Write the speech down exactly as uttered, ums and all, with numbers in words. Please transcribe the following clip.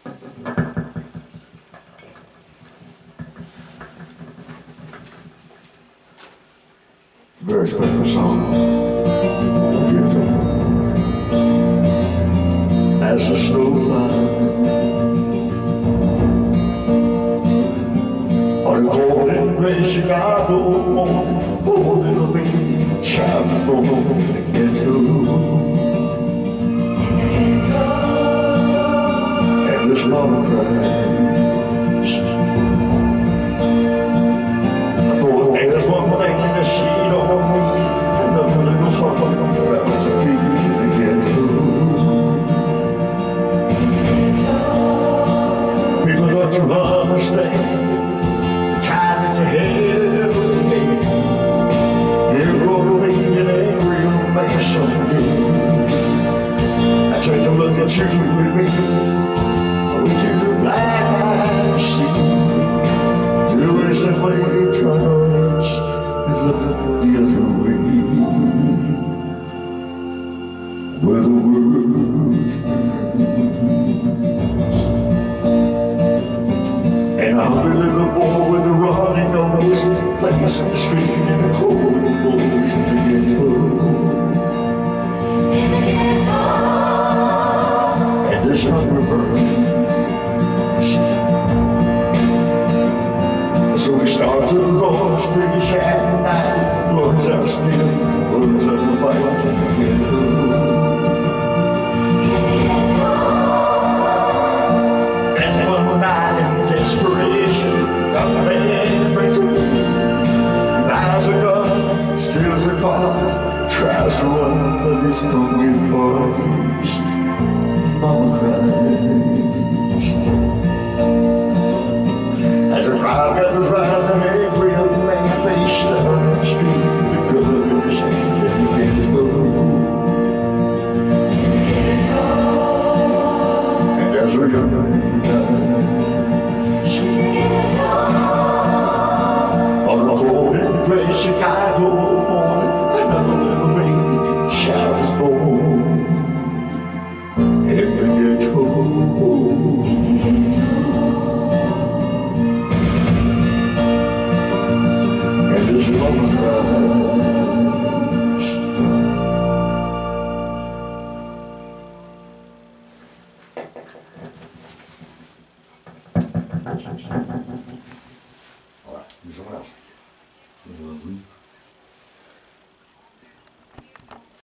Very special song. As the snow flies on the cold and gray Chicago morning, poor little baby child born in the ghetto. And this mama cries, for there's one thing that she don't need, another little heart around to be in the ghetto. People don't you understand? The time that you held with me, you're going to be an angry old man someday. I take a look at you with me, with your black eyes to see. Do it simply turn on us and look the other way, where the world and a hungry little boy with a runny nose plays in the street in the cold ocean to get home. And this hungry bird